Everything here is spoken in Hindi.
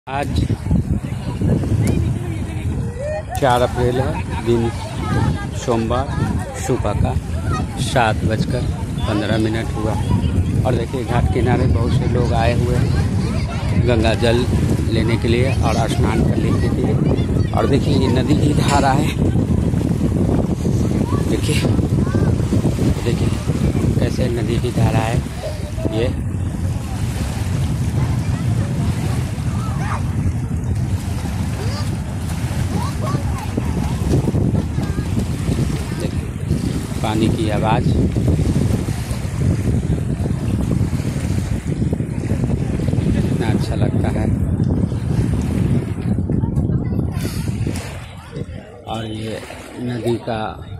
आज 4 अप्रैल है, दिन सोमवार, सुबह का 7:15 हुआ। और देखिए घाट किनारे बहुत से लोग आए हुए हैं गंगा जल लेने के लिए और स्नान करने के लिए। और देखिए ये नदी की धारा है, देखिए कैसे नदी की धारा है ये। पानी की आवाज़, कितना अच्छा लगता है। और ये नदी का